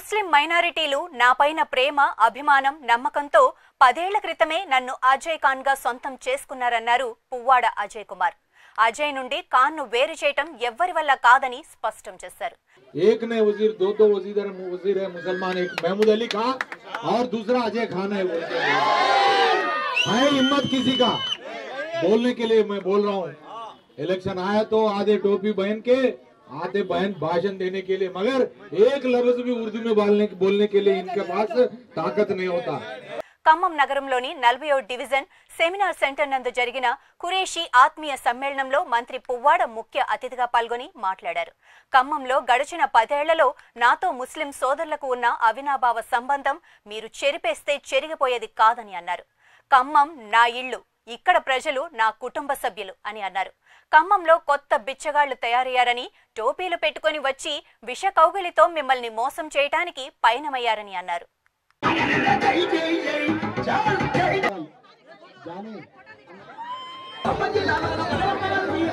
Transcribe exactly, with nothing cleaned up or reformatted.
ముస్లిం మైనారిటీలు నాపైన ప్రేమ, అభిమానం, నమ్మకంతో పదేళ్ల క్రితమే నన్ను అజయ్ ఖాన్ గా సొంతం చేసుకున్నారన్నారు పువ్వాడ అజయ్ కుమార్. అజయ్ నుండి ఖాన్ ను వేరు చేయటం ఎవ్వరి వల్ల కాదని స్పష్టం చేశారు. एक ने वजीर दो दो वजीर वजीर है मुसलमान, एक महमूद अली खान और दूसरा अजय खान है। है हिम्मत किसी का बोलने के लिए मैं बोल रहा हूँ। इलेक्शन आया तो आधे टोपी बहन के आधे बहन भाषण देने के लिए, मगर एक लफ्ज भी उर्दू में बोलने बोलने के लिए इनके पास ताकत नहीं होता। ఖమ్మం నగరంలోని నలభై ఒకటవ డివిజన్ సెమినార్ సెంటర్ నందు జరిగిన ఖురేషీ ఆత్మీయ సమ్మేళనంలో మంత్రి పువ్వాడ ముఖ్య అతిథిగా పాల్గొని మాట్లాడారు. ఖమ్మంలో గడిచిన పదేళ్లలో నాతో ముస్లిం సోదరులకు ఉన్న అవినాభావ సంబంధం మీరు చెరిపేస్తే చెరిగిపోయేది కాదని అన్నారు. ఖమ్మం నా ఇల్లు, ఇక్కడ ప్రజలు నా కుటుంబ సభ్యులు అని అన్నారు. ఖమ్మంలో కొత్త బిచ్చగాళ్లు తయారయ్యారని, టోపీలు పెట్టుకుని వచ్చి విష కౌగిలితో మిమ్మల్ని మోసం చేయడానికి పయనమయ్యారని అన్నారు. जाने